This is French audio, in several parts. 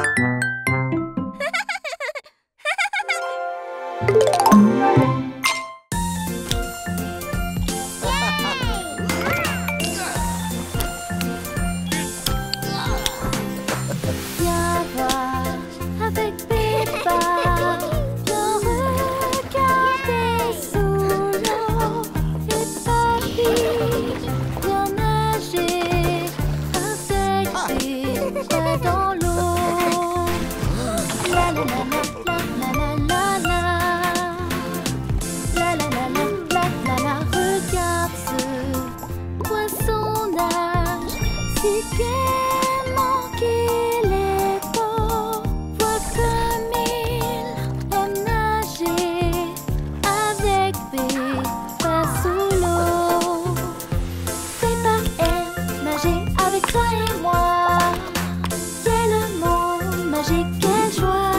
Viens voir avec Peppa, viens regarder sous l'eau. Et papy, viens nager avec Peppa dans l'eau. La la la la la la la la. La la la la la la. Regarde ce poisson nage si gaiement qu'il est beau. Vois comme il aime nager avec Peppa sous l'eau. Peppa aime nager avec toi et moi. Quel mot magique, quelle joie.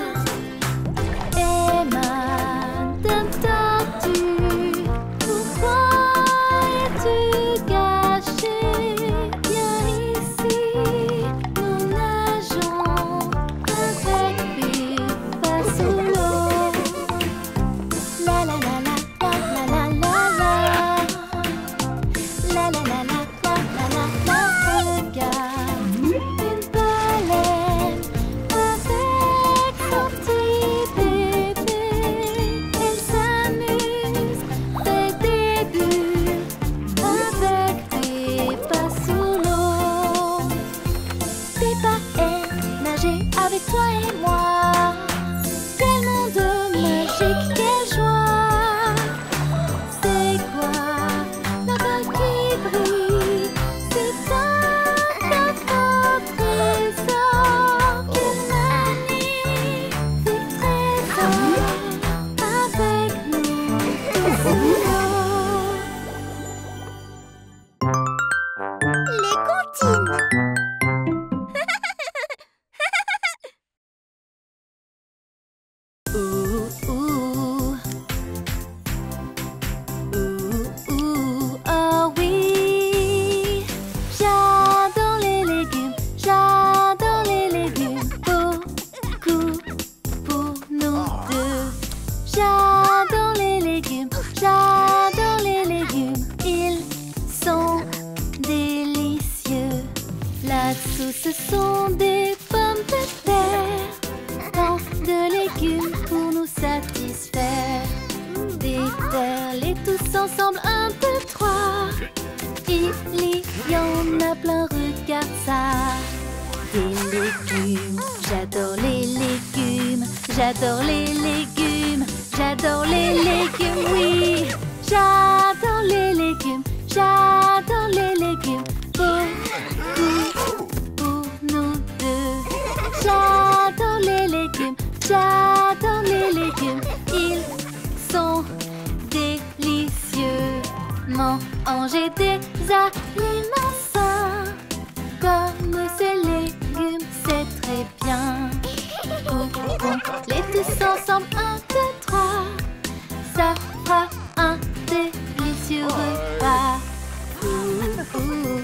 Et Madame Tortue, pourquoi es-tu cachée? Viens ici, nous nageons avec Peppa sous l'eau. La la la la la la la la. La la la la la la la. Regarde une baleine avec son petit bébé. Elle s'amuse, fait des bulles avec Peppa sous l'eau. Peppa aime nager avec toi et moi. Quel monde magique, quelle joie. C'est quoi là-bas qui brille? C'est un beau trésor. Quel magnifique trésor avec nous sous l'eau. Les comptines. Ouh, ouh. Ouh, ouh, oh oui. J'adore les légumes, j'adore les légumes. Beaucoup pour nous deux. J'adore les légumes, j'adore les légumes. Ils sont délicieux. Là-dessous, ce sont des pommes de terre. Tant de légumes pour nous satisfaire. Déterre-les tous ensemble, 1, 2, 3. Il y en a plein, regarde ça. Des légumes, j'adore les légumes. J'adore les légumes, j'adore les légumes, oui. J'adore les légumes, j'adore les légumes. Beaucoup pour nous deux. J'adore les légumes, j'adore les légumes. Ils sont délicieux. Manger des aliments sains comme ces légumes, c'est très bien. Couvrons-les tous ensemble, 1, 2, 3. Ça fera un délicieux repas. Ouh,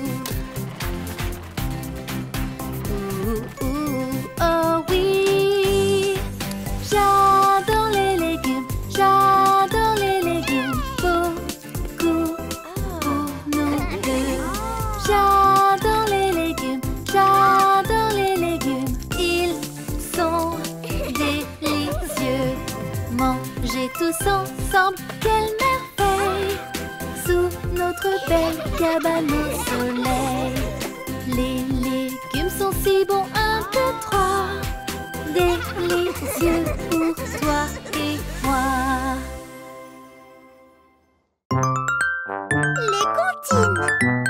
ouh. Ouh, ouh, oh oui. J'adore les légumes, j'adore les légumes. Beaucoup pour nous deux. J'adore les légumes, j'adore les légumes. Ils sont délicieux. Manger tous ensemble, quelle merveille. Sous notre belle cabane au soleil. Les légumes sont si bons, 1, 2, 3. Délicieux pour toi et moi. Les comptines.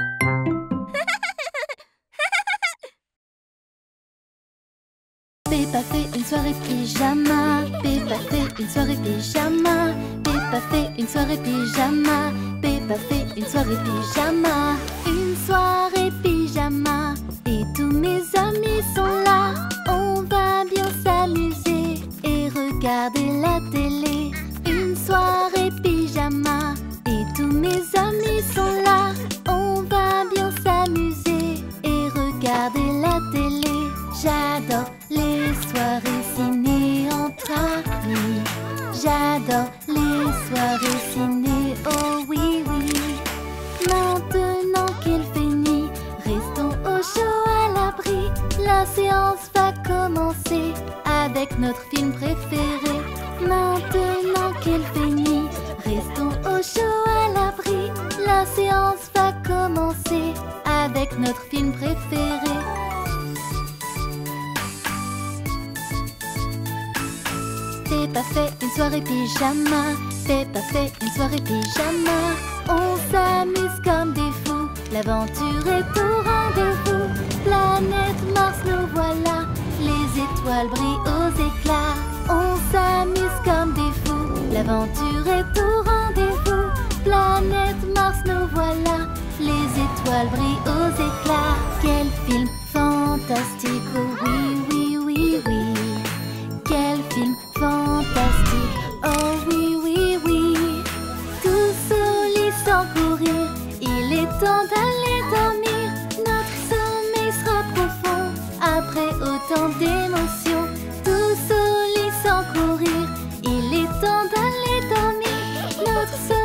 Peppa fait une soirée pyjama. Peppa fait une soirée pyjama. Peppa fait une soirée pyjama. Peppa fait une soirée pyjama. Une soirée pyjama. Et tous mes amis sont là. On va bien s'amuser et regarder la télé. Une soirée pyjama. Et tous mes amis sont là. On va bien s'amuser et regarder la télé. J'adore les La séance va commencer avec notre film préféré. Maintenant qu'il fait nuit, restons au chaud à l'abri. La séance va commencer avec notre film préféré. Peppa fait une soirée pyjama. Peppa fait une soirée pyjama. On s'amuse comme des fous. L'aventure est au rendez-vous. Planète Mars, nous voilà. Les étoiles brillent aux éclats. On s'amuse comme des fous. L'aventure est au rendez-vous. Planète Mars, nous voilà. Les étoiles brillent aux éclats. Quel film fantastique, oh oui, oui, oui, oui. Quel film fantastique, oh oui, oui, oui. Tous au lit sans courir, il est temps d'aller dormir. Notre sommeil sera profond après autant d'émotions. Tous au lit sans courir, il est temps d'aller dormir. Notre sommeil